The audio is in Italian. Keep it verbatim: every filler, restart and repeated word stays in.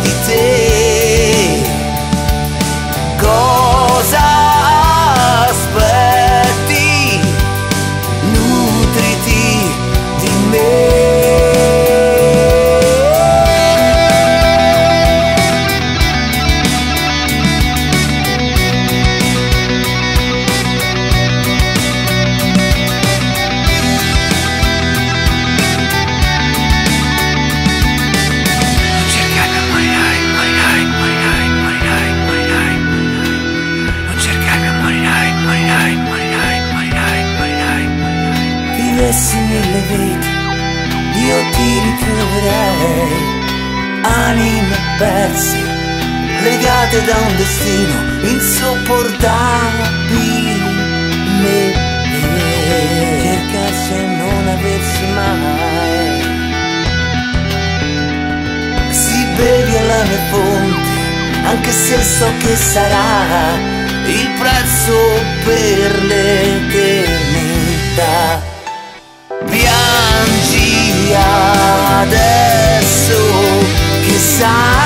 di te. Cosa aspetti? Nutriti di me. Vivessi mille vite, io ti ritroverei, anime perse, legate da un destino insopportabile. Cercarsi e non aversi mai. Si bevi alla mia fonte, anche se so che sarà il prezzo per l'eternità. Piangi adesso che sai